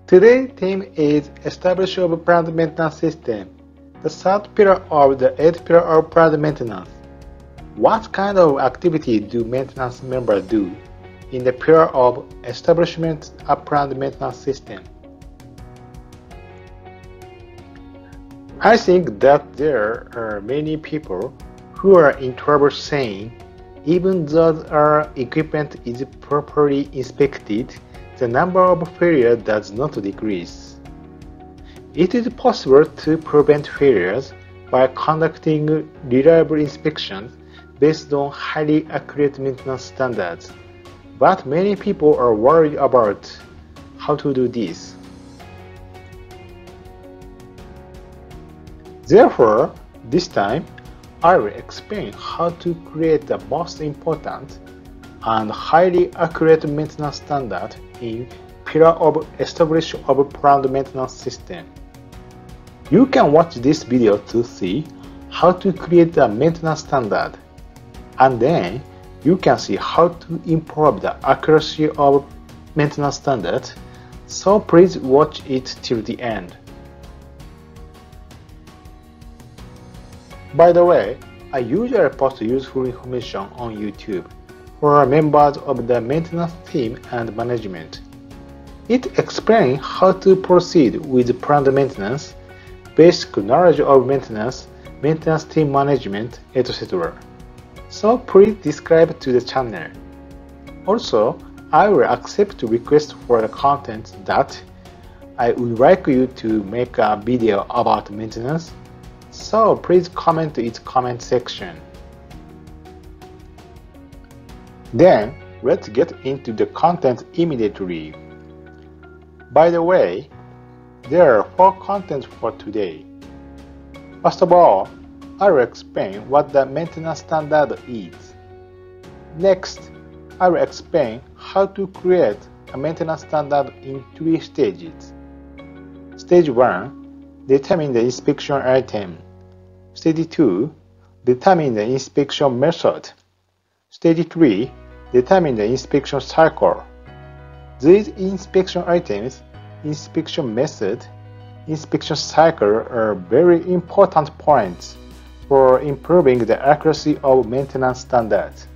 Today's theme is establishing of plant maintenance system, the third pillar of the eighth pillar of plant maintenance. What kind of activity do maintenance members do in the pillar of establishment of plant maintenance system? I think that there are many people who are in trouble saying, even though our equipment is properly inspected, the number of failures does not decrease. It is possible to prevent failures by conducting reliable inspections based on highly accurate maintenance standards, but many people are worried about how to do this. Therefore, this time, I will explain how to create the most important and highly accurate maintenance standard in pillar of establishment of plant maintenance system. You can watch this video to see how to create a maintenance standard, and then you can see how to improve the accuracy of maintenance standard, so please watch it till the end. By the way, I usually post useful information on YouTube for members of the maintenance team and management. It explains how to proceed with plant maintenance, basic knowledge of maintenance, maintenance team management, etc. So please subscribe to the channel. Also, I will accept requests for the content that I would like you to make a video about maintenance, so please comment in the comment section. Then, let's get into the content immediately. By the way, there are 4 contents for today. First of all, I will explain what the maintenance standard is. Next, I will explain how to create a maintenance standard in 3 stages. Stage 1, determine the inspection item. Stage 2, determine the inspection method. Stage 3, determine the inspection cycle. These inspection items, inspection method, inspection cycle are very important points for improving the accuracy of maintenance standards.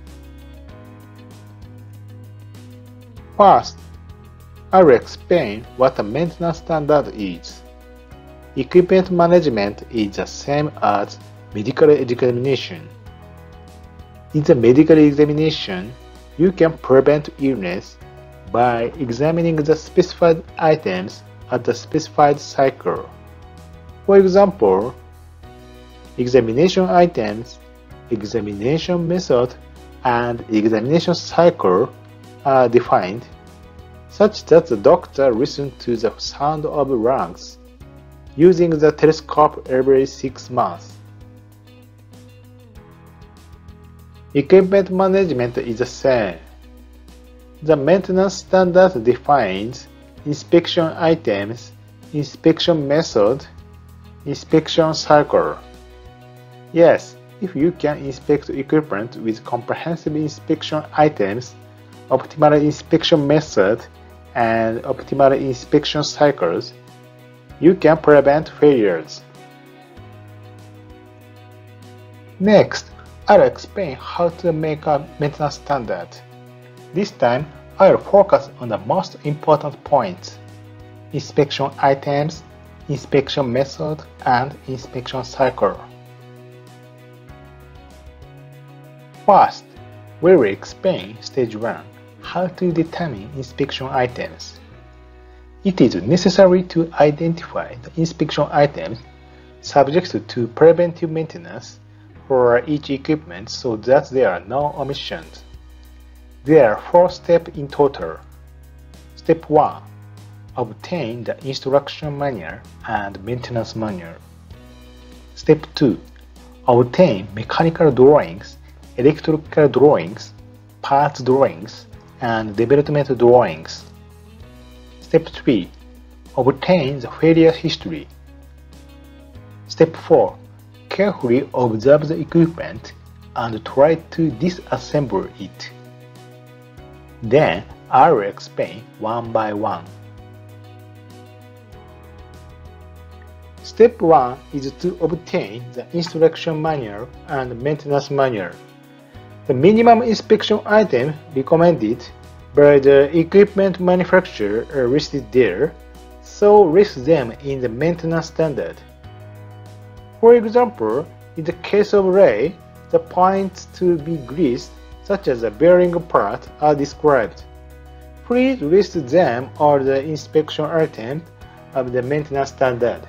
First, I will explain what a maintenance standard is. Equipment management is the same as medical examination. In the medical examination, you can prevent illness by examining the specified items at the specified cycle. For example, examination items, examination method, and examination cycle are defined, such that the doctor listens to the sound of lungs using the telescope every 6 months. Equipment management is the same. The maintenance standard defines inspection items, inspection method, inspection cycle. Yes, if you can inspect equipment with comprehensive inspection items, optimal inspection method, and optimal inspection cycles, you can prevent failures. Next, I'll explain how to make a maintenance standard. This time, I'll focus on the most important points: inspection items, inspection method, and inspection cycle. First, we will explain Stage 1, how to determine inspection items. It is necessary to identify the inspection items subject to preventive maintenance for each equipment so that there are no omissions. There are 4 steps in total. Step 1. Obtain the instruction manual and maintenance manual. Step 2. Obtain mechanical drawings, electrical drawings, parts drawings, and development drawings. Step 3. Obtain the failure history. Step 4. Carefully observe the equipment and try to disassemble it. Then I will explain one by one. Step 1 is to obtain the instruction manual and maintenance manual. The minimum inspection item recommended by the equipment manufacturer are listed there, so list them in the maintenance standard. For example, in the case of ray, the points to be greased, such as the bearing part, are described. Please list them or the inspection items of the maintenance standard.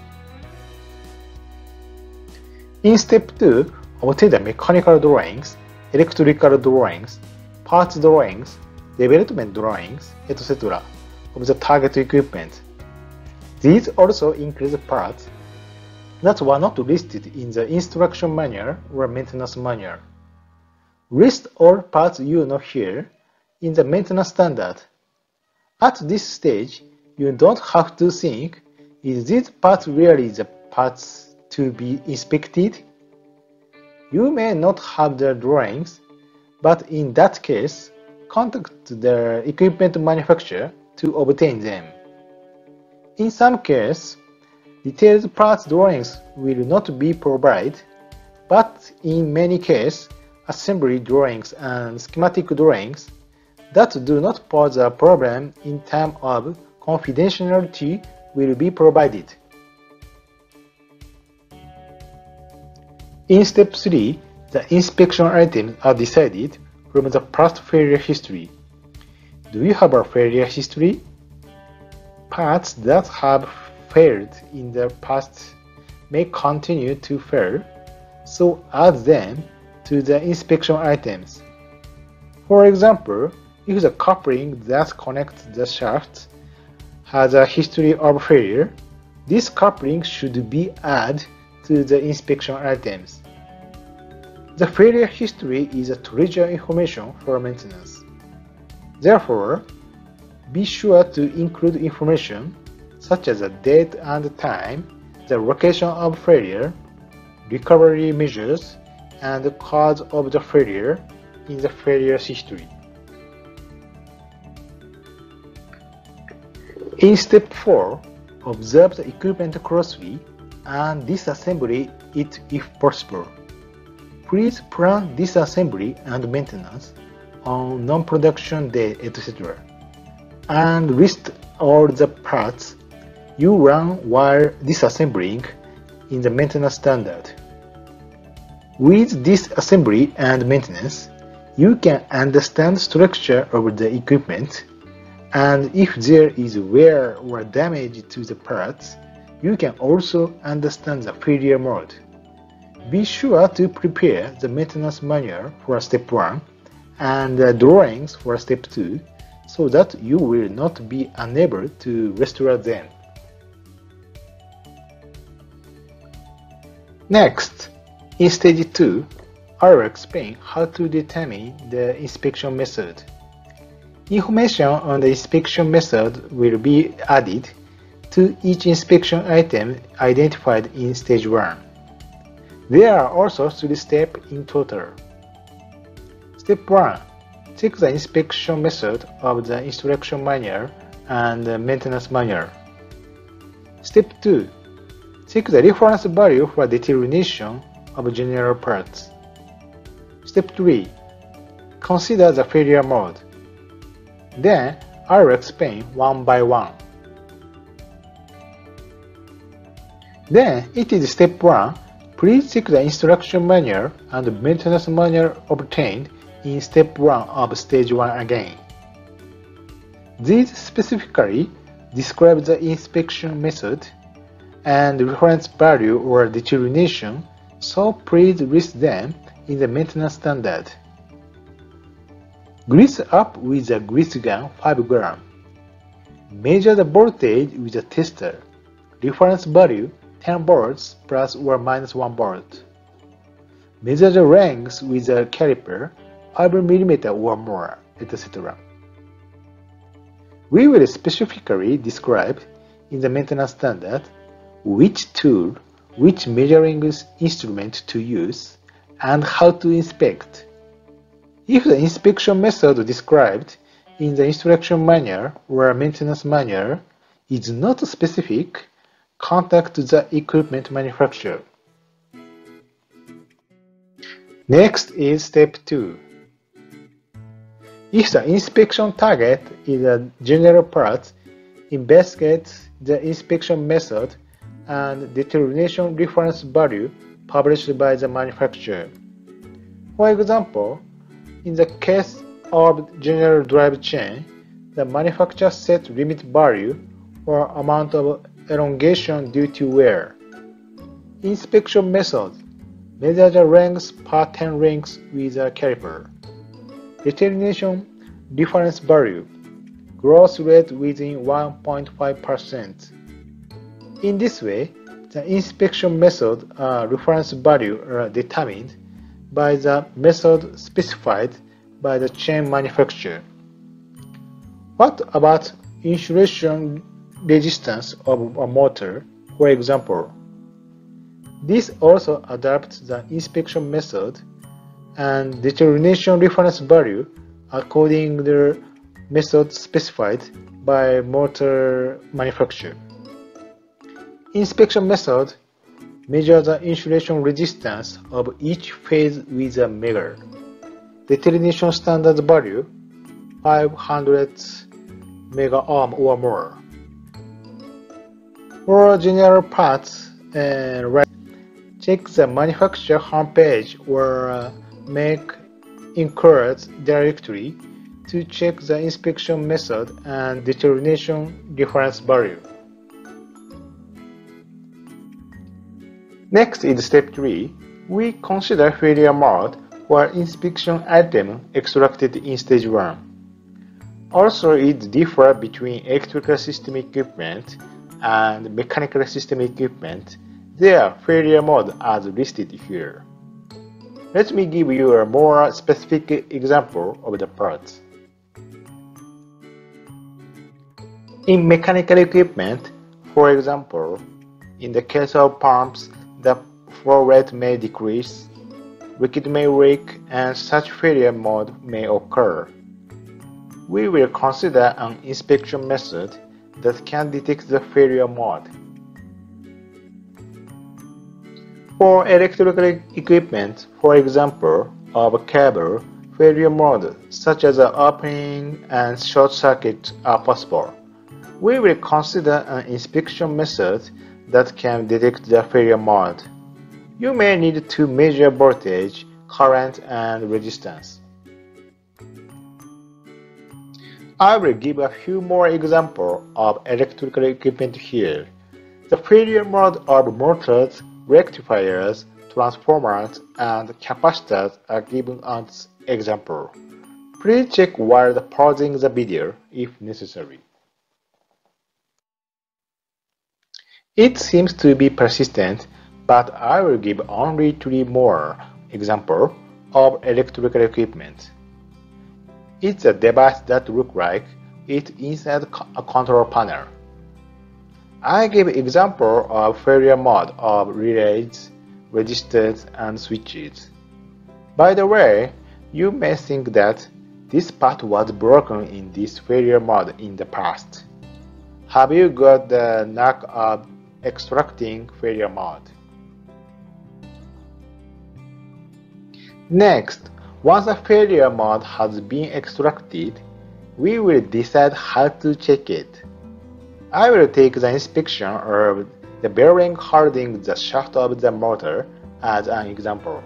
In step 2, obtain the mechanical drawings, electrical drawings, parts drawings, development drawings, etc. of the target equipment. These also include parts that were not listed in the instruction manual or maintenance manual. List all parts you know here in the maintenance standard. At this stage, you don't have to think, is this part really the parts to be inspected? You may not have the drawings, but in that case, contact the equipment manufacturer to obtain them. In some cases, detailed parts drawings will not be provided, but in many cases, assembly drawings and schematic drawings that do not pose a problem in terms of confidentiality will be provided. In step 3, the inspection items are decided from the past failure history. Do you have a failure history? Parts that have failed in the past may continue to fail, so add them to the inspection items. For example, if the coupling that connects the shafts has a history of failure, this coupling should be added to the inspection items. The failure history is a treasure information for maintenance. Therefore, be sure to include information such as the date and time, the location of failure, recovery measures, and the cause of the failure in the failure history. In step 4, observe the equipment closely and disassemble it if possible. Please plan disassembly and maintenance on non-production day, etc. and list all the parts you run while disassembling in the maintenance standard. With disassembly and maintenance, you can understand structure of the equipment, and if there is wear or damage to the parts, you can also understand the failure mode. Be sure to prepare the maintenance manual for step 1 and the drawings for step 2 so that you will not be unable to restore them. Next, in stage 2, I will explain how to determine the inspection method. Information on the inspection method will be added to each inspection item identified in stage 1. There are also 3 steps in total. Step 1. Check the inspection method of the instruction manual and the maintenance manual. Step 2. Check the reference value for determination of general parts. Step 3. Consider the failure mode. Then, I will explain one by one. Then, it is step 1. Please check the instruction manual and maintenance manual obtained in step 1 of stage 1 again. These specifically describe the inspection method and reference value or determination, so please list them in the maintenance standard. Grease up with a grease gun 5 gram. Measure the voltage with a tester. Reference value 10 volts plus or minus 1 volt. Measure the length with a caliper 5 mm or more, etc. We will specifically describe in the maintenance standard which tool, which measuring instrument to use, and how to inspect. If the inspection method described in the instruction manual or maintenance manual is not specific, contact the equipment manufacturer. Next is step 2. If the inspection target is a general part, investigate the inspection method and determination reference value published by the manufacturer. For example, in the case of general drive chain, the manufacturer set limit value or amount of elongation due to wear. Inspection method: measure the length per 10 rings with a caliper. Determination reference value: growth rate within 1.5%. In this way, the inspection method reference value are determined by the method specified by the chain manufacturer. What about insulation resistance of a motor, for example? This also adapts the inspection method and determination reference value according to the method specified by motor manufacturer. Inspection method: measure the insulation resistance of each phase with a measure. Determination standard value: 500 megaohm or more. For general parts and check the manufacturer homepage or make inquiries directory to check the inspection method and determination reference value. Next is step 3. We consider failure mode for inspection item extracted in stage 1. Also, it differs between electrical system equipment and mechanical system equipment. Their failure mode as listed here. Let me give you a more specific example of the parts. In mechanical equipment, for example, in the case of pumps, the flow rate may decrease, liquid may leak, and such failure mode may occur. We will consider an inspection method that can detect the failure mode. For electrical equipment, for example, of a cable, failure mode such as opening and short circuit are possible. We will consider an inspection method that can detect the failure mode. You may need to measure voltage, current, and resistance. I will give a few more examples of electrical equipment here. The failure mode of motors, rectifiers, transformers, and capacitors are given as example. Please check while pausing the video if necessary. It seems to be persistent, but I will give only 3 more examples of electrical equipment. It's a device that looks like it's inside a control panel. I give example of failure mode of relays, resistors, and switches. By the way, you may think that this part was broken in this failure mode in the past. Have you got the knack of extracting failure mode? Next, once a failure mode has been extracted, we will decide how to check it. I will take the inspection of the bearing holding the shaft of the motor as an example.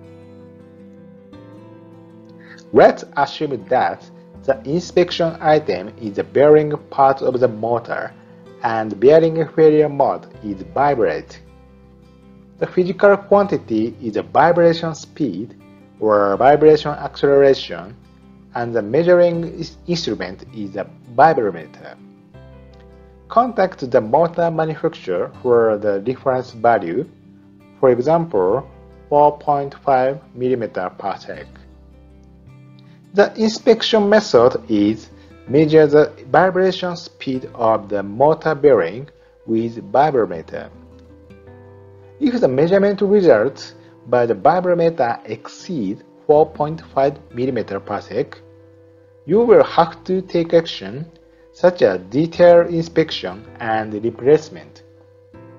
Let's assume that the inspection item is the bearing part of the motor and bearing failure mode is vibrate. The physical quantity is the vibration speed or vibration acceleration, and the measuring instrument is the vibrometer. Contact the motor manufacturer for the reference value, for example 4.5 mm per sec. The inspection method is measure the vibration speed of the motor bearing with vibrometer. If the measurement results by the vibrometer exceeds 4.5 mm per sec, you will have to take action such as detailed inspection and replacement.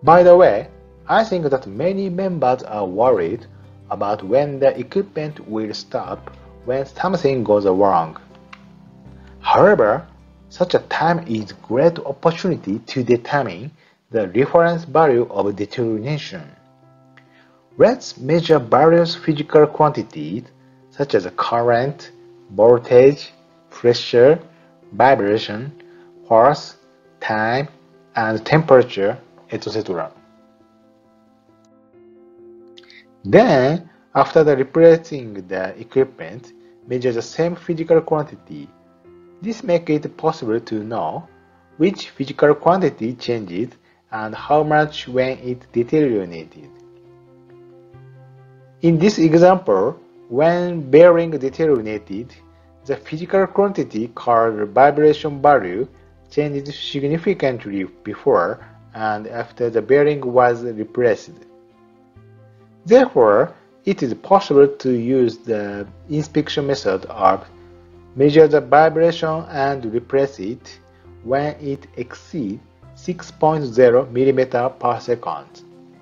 By the way, I think that many members are worried about when the equipment will stop when something goes wrong. However, such a time is a great opportunity to determine the reference value of deterioration. Let's measure various physical quantities such as current, voltage, pressure, vibration, force, time, and temperature, etc. Then, after replacing the equipment, measure the same physical quantity. This makes it possible to know which physical quantity changed and how much when it deteriorated. In this example, when bearing deteriorated, the physical quantity called vibration value changed significantly before and after the bearing was replaced. Therefore, it is possible to use the inspection method of measure the vibration and replace it when it exceeds 6.0 mm per second.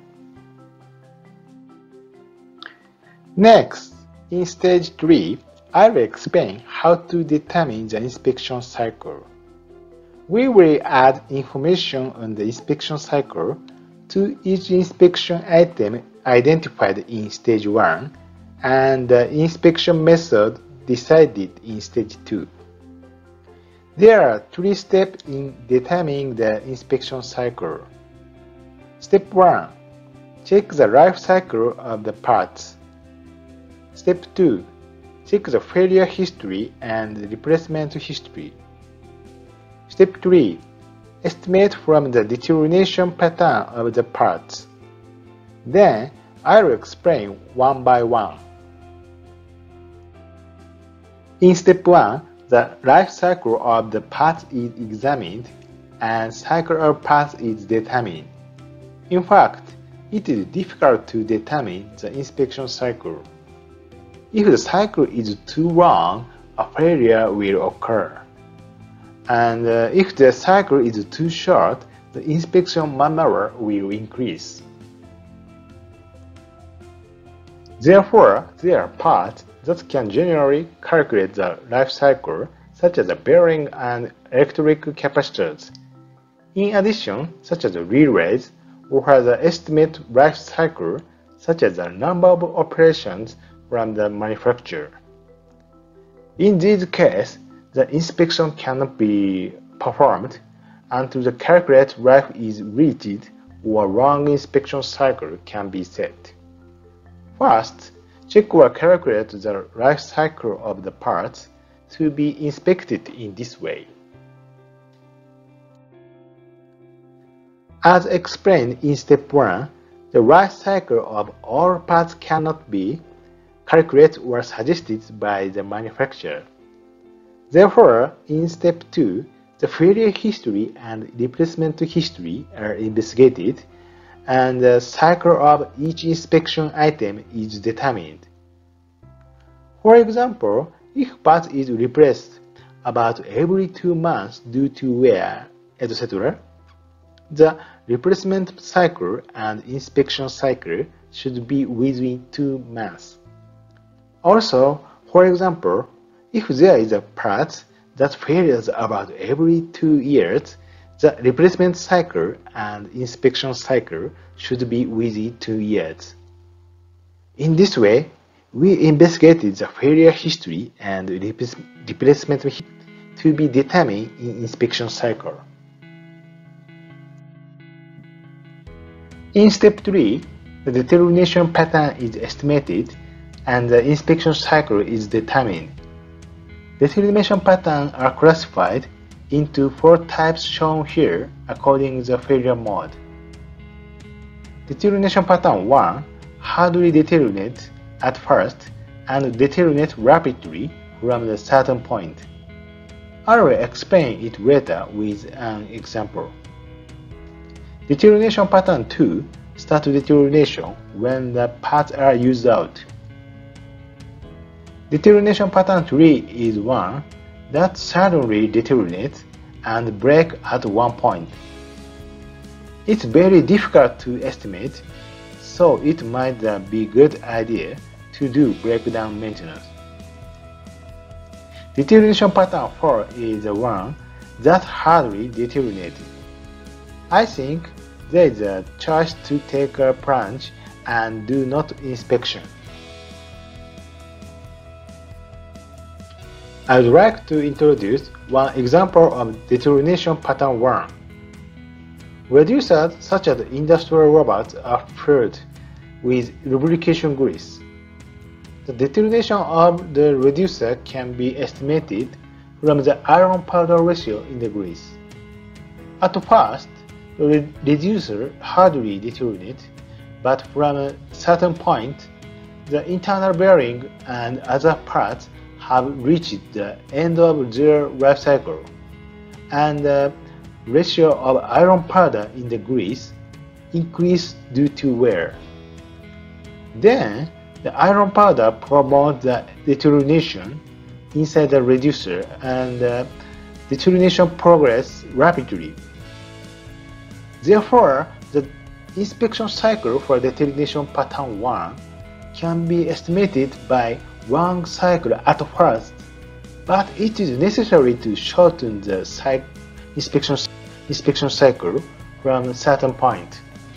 Next, in stage 3, I will explain how to determine the inspection cycle. We will add information on the inspection cycle to each inspection item identified in stage 1 and the inspection method decided in stage 2. There are 3 steps in determining the inspection cycle. Step 1. Check the life cycle of the parts. Step 2. Check the failure history and replacement history. Step 3. Estimate from the deterioration pattern of the parts. Then, I will explain one by one. In step 1, the life cycle of the parts is examined and cycle of parts is determined. In fact, it is difficult to determine the inspection cycle. If the cycle is too long, a failure will occur. And if the cycle is too short, the inspection manpower will increase. Therefore, there are parts that can generally calculate the life cycle, such as the bearing and electric capacitors. In addition, such as the relays, offer the estimate life cycle, such as the number of operations from the manufacturer. In this case, the inspection cannot be performed until the calculated life is reached or a long inspection cycle can be set. First, check or calculate the life cycle of the parts to be inspected in this way. As explained in step 1, the life cycle of all parts cannot be calculated or suggested by the manufacturer. Therefore, in step 2, the failure history and replacement history are investigated, and the cycle of each inspection item is determined. For example, if part is replaced about every 2 months due to wear, etc., the replacement cycle and inspection cycle should be within 2 months. Also, for example, if there is a part that fails about every 2 years, the replacement cycle and inspection cycle should be within 2 years. In this way, we investigated the failure history and replacement history to be determined in inspection cycle. In step 3, the deterioration pattern is estimated and the inspection cycle is determined. Deterioration patterns are classified into 4 types shown here according to the failure mode. Deterioration pattern 1 hardly deteriorates at first and deteriorates rapidly from a certain point. I will explain it later with an example. Deterioration pattern 2 starts deterioration when the parts are used out. Deterioration pattern 3 is one that suddenly deteriorates and breaks at one point. It's very difficult to estimate, so it might be a good idea to do breakdown maintenance. Deterioration pattern 4 is the one that hardly deteriorated. I think there is a choice to take a plunge and do not inspection. I would like to introduce one example of deterioration pattern 1. Reducers such as industrial robots are filled with lubrication grease. The deterioration of the reducer can be estimated from the iron powder ratio in the grease. At first, the reducer hardly deteriorates, but from a certain point, the internal bearing and other parts have reached the end of their life cycle, and the ratio of iron powder in the grease increases due to wear. Then, the iron powder promotes the deterioration inside the reducer, and the deterioration progresses rapidly. Therefore, the inspection cycle for deterioration pattern 1 can be estimated by one cycle at first, but it is necessary to shorten the inspection cycle from a certain point.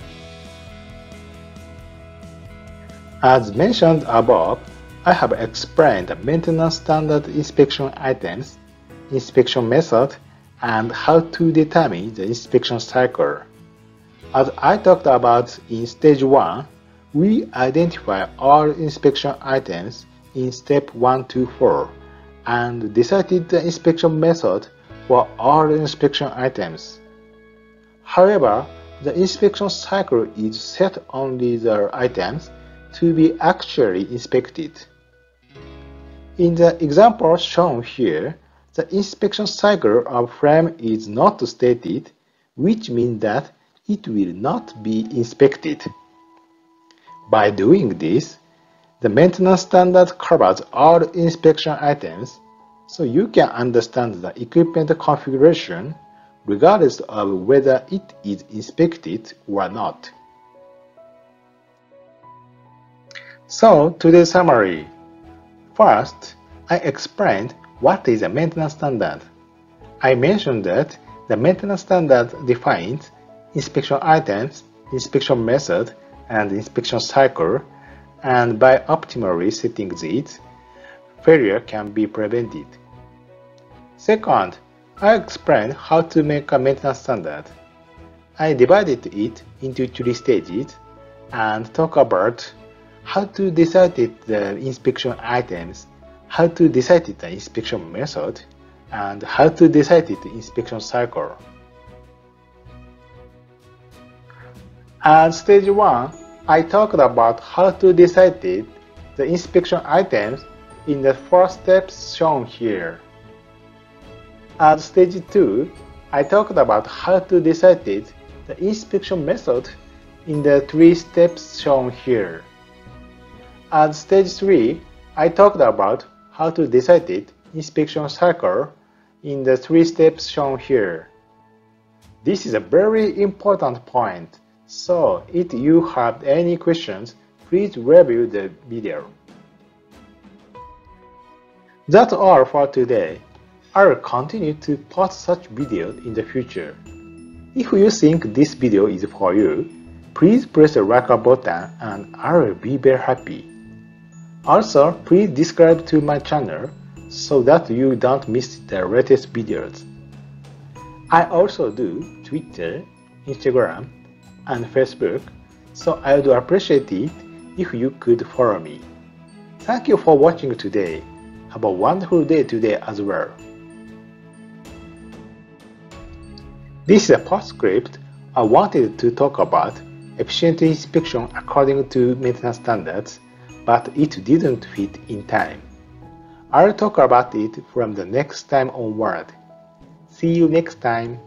As mentioned above, I have explained the maintenance standard inspection items, inspection method, and how to determine the inspection cycle. As I talked about in stage 1, we identify all inspection items in step 1 to 4 and decided the inspection method for all inspection items. However, the inspection cycle is set only the items to be actually inspected. In the example shown here, the inspection cycle of frame is not stated, which means that it will not be inspected. By doing this, the maintenance standard covers all inspection items, so you can understand the equipment configuration regardless of whether it is inspected or not. So, today's summary. First, I explained what is a maintenance standard. I mentioned that the maintenance standard defines inspection items, inspection method, and inspection cycle, and by optimally setting these, failure can be prevented. Second, I explained how to make a maintenance standard. I divided it into 3 stages and talk about how to decide the inspection items, how to decide the inspection method, and how to decide the inspection cycle. At stage 1, I talked about how to decide the inspection items in the 4 steps shown here. At stage 2, I talked about how to decide the inspection method in the 3 steps shown here. At stage 3, I talked about how to decide the inspection cycle in the 3 steps shown here. This is a very important point, so if you have any questions, please review the video. That's all for today. I will continue to post such videos in the future. If you think this video is for you, please press the like button and I will be very happy. Also, please subscribe to my channel so that you don't miss the latest videos. I also do Twitter, Instagram, and Facebook, so I would appreciate it if you could follow me. Thank you for watching today. Have a wonderful day today as well. This is a postscript. I wanted to talk about efficient inspection according to maintenance standards, but it didn't fit in time. I'll talk about it from the next time onward. See you next time.